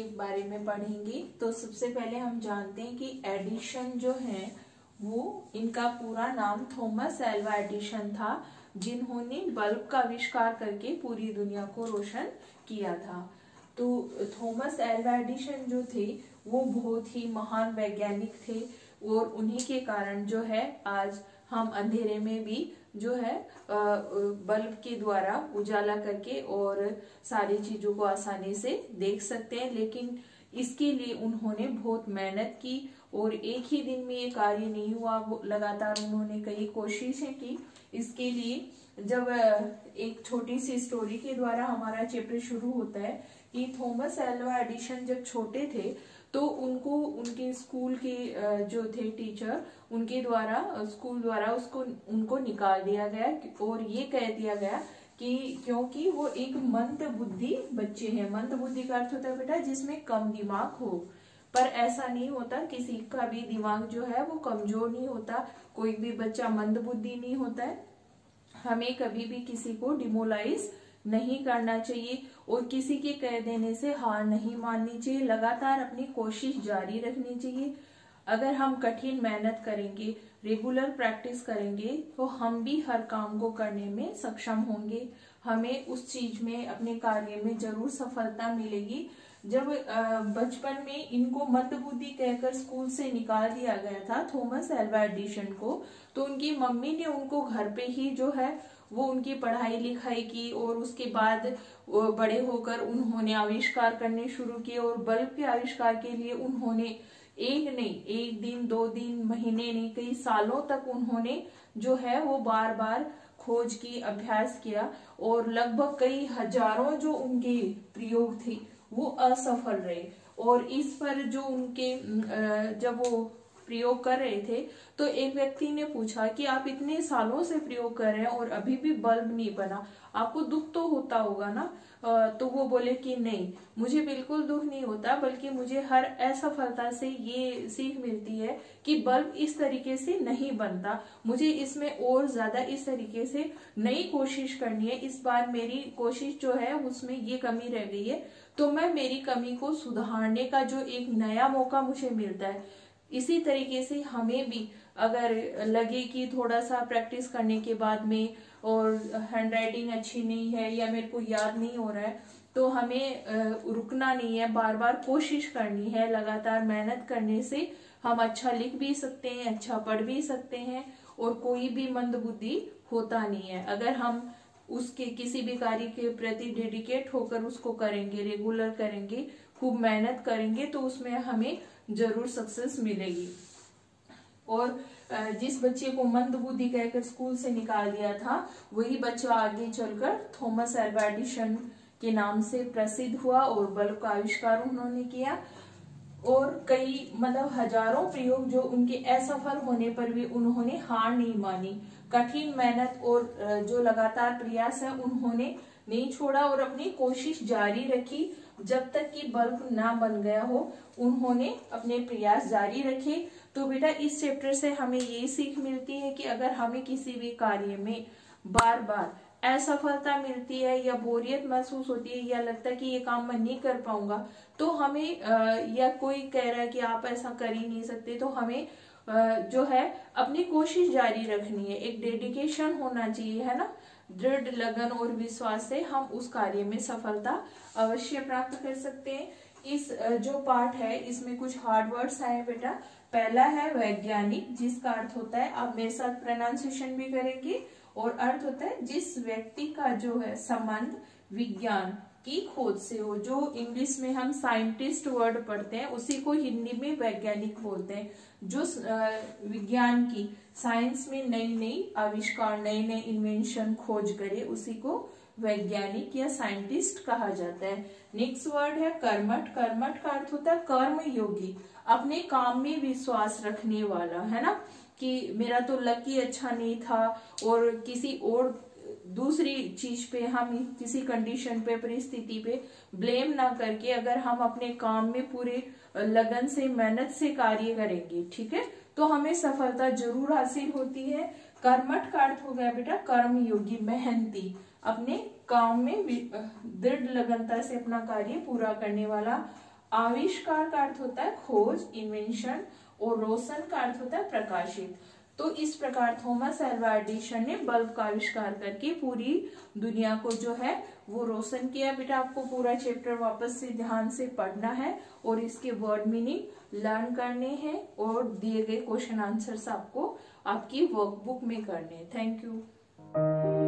बारे में पढ़ेंगे। तो सबसे पहले हम जानते हैं कि एडिशन जो है वो इनका पूरा नाम थॉमस एल्वा एडिशन था, जिन्होंने बल्ब का आविष्कार करके पूरी दुनिया को रोशन किया था। तो थॉमस एल्वा एडिशन जो थे वो बहुत ही महान वैज्ञानिक थे और उन्हीं के कारण जो है आज हम अंधेरे में भी जो है बल्ब के द्वारा उजाला करके और सारी चीजों को आसानी से देख सकते हैं। लेकिन इसके लिए उन्होंने बहुत मेहनत की और एक ही दिन में ये कार्य नहीं हुआ, वो लगातार उन्होंने कई कोशिशें की। इसके लिए जब एक छोटी सी स्टोरी के द्वारा हमारा चैप्टर शुरू होता है कि थॉमस एल्वा एडिशन जब छोटे थे तो उनको उनके स्कूल के जो थे टीचर उनके द्वारा स्कूल द्वारा उनको निकाल दिया गया और ये कह दिया गया कि क्योंकि वो एक मंद बुद्धि बच्चे हैं। मंद बुद्धि का अर्थ होता है बेटा जिसमें कम दिमाग हो, पर ऐसा नहीं होता, किसी का भी दिमाग जो है वो कमजोर नहीं होता, कोई भी बच्चा मंद बुद्धि नहीं होता है। हमें कभी भी किसी को डिमोलाइज नहीं करना चाहिए और किसी के कह देने से हार नहीं माननी चाहिए, लगातार अपनी कोशिश जारी रखनी चाहिए। अगर हम कठिन मेहनत करेंगे, रेगुलर प्रैक्टिस करेंगे तो हम भी हर काम को करने में सक्षम होंगे, हमें उस चीज में अपने कार्य में जरूर सफलता मिलेगी। जब बचपन में इनको मंदबुद्धि कहकर स्कूल से निकाल दिया गया था थॉमस एल्वा एडिशन को, तो उनकी मम्मी ने उनको घर पे ही जो है वो उनकी पढ़ाई लिखाई की और उसके बाद बड़े होकर उन्होंने आविष्कार करने शुरू किए और बल्ब के आविष्कार के लिए उन्होंने एक दिन 2 दिन महीने नहीं कई सालों तक उन्होंने जो है वो बार बार खोज की, अभ्यास किया और लगभग कई हजारों जो उनके प्रयोग थे वो असफल रहे। और इस पर जो उनके जब वो प्रयोग कर रहे थे तो एक व्यक्ति ने पूछा कि आप इतने सालों से प्रयोग कर रहे हैं और अभी भी बल्ब नहीं बना, आपको दुख तो होता होगा ना। तो वो बोले कि नहीं, मुझे बिल्कुल दुख नहीं होता, बल्कि मुझे हर असफलता से ये सीख मिलती है कि बल्ब इस तरीके से नहीं बनता, मुझे इसमें और ज्यादा इस तरीके से नई कोशिश करनी है। इस बार मेरी कोशिश जो है उसमें ये कमी रह गई है, तो मैं मेरी कमी को सुधारने का जो एक नया मौका मुझे मिलता है। इसी तरीके से हमें भी अगर लगे कि थोड़ा सा प्रैक्टिस करने के बाद में और हैंडराइटिंग अच्छी नहीं है या मेरे को याद नहीं हो रहा है, तो हमें रुकना नहीं है, बार बार कोशिश करनी है। लगातार मेहनत करने से हम अच्छा लिख भी सकते हैं, अच्छा पढ़ भी सकते हैं और कोई भी मंदबुद्धि होता नहीं है। अगर हम उसके किसी भी कार्य के प्रति डेडिकेट होकर उसको करेंगे, रेगुलर करेंगे, खूब मेहनत करेंगे तो उसमें हमें जरूर सक्सेस मिलेगी। और जिस बच्चे को मंदबुद्धि कहकर स्कूल से निकाल दिया था वही बच्चा आगे चलकर थॉमस एल्वा एडिशन के नाम से प्रसिद्ध हुआ और बल्ब का आविष्कार उन्होंने किया। और कई मतलब हजारों प्रयोग जो उनके असफल होने पर भी उन्होंने हार नहीं मानी, कठिन मेहनत और जो लगातार प्रयास है उन्होंने नहीं छोड़ा और अपनी कोशिश जारी रखी। जब तक कि बल्ब ना बन गया हो उन्होंने अपने प्रयास जारी रखे। तो बेटा इस चैप्टर से हमें ये सीख मिलती है कि अगर हमें किसी भी कार्य में बार बार असफलता मिलती है या बोरियत महसूस होती है या लगता है कि ये काम मैं नहीं कर पाऊंगा, तो हमें या कोई कह रहा है कि आप ऐसा कर ही नहीं सकते, तो हमें जो है अपनी कोशिश जारी रखनी है, एक डेडिकेशन होना चाहिए, है ना। दृढ़ लगन और विश्वास से हम उस कार्य में सफलता अवश्य प्राप्त कर सकते हैं। इस जो पार्ट है इसमें कुछ हार्ड वर्ड्स आए बेटा। पहला है वैज्ञानिक, जिसका अर्थ होता है, आप मेरे साथ प्रोनाउंसिएशन भी करेंगे, और अर्थ होता है जिस व्यक्ति का जो है संबंध विज्ञान की खोज से हो। जो इंग्लिश में हम साइंटिस्ट वर्ड पढ़ते हैं उसी को हिंदी में वैज्ञानिक बोलते हैं। जो विज्ञान की साइंस में नई नई आविष्कार, नए नए इन्वेंशन खोज करे उसी को वैज्ञानिक या साइंटिस्ट कहा जाता है। नेक्स्ट वर्ड है कर्मठ। कर्मठ का अर्थ होता है कर्म योगी, अपने काम में विश्वास रखने वाला, है ना। कि मेरा तो लक ही अच्छा नहीं था और किसी और दूसरी चीज पे, हम किसी कंडीशन पे, परिस्थिति पे ब्लेम ना करके अगर हम अपने काम में पूरे लगन से, मेहनत से कार्य करेंगे, ठीक है, तो हमें सफलता जरूर हासिल होती है। कर्मठ का अर्थ हो गया बेटा कर्म योगी, मेहनती, अपने काम में दृढ़ लगनता से अपना कार्य पूरा करने वाला। आविष्कार का अर्थ होता है खोज, इन्वेंशन, और रोशन का अर्थ होता है प्रकाशित। तो इस प्रकार थॉमस अल्वा एडिसन ने बल्ब का आविष्कार करके पूरी दुनिया को जो है वो रोशन किया। बेटा आपको पूरा चैप्टर वापस से ध्यान से पढ़ना है और इसके वर्ड मीनिंग लर्न करने हैं और दिए गए क्वेश्चन आंसर्स आपको आपकी वर्कबुक में करने हैं। Thank you.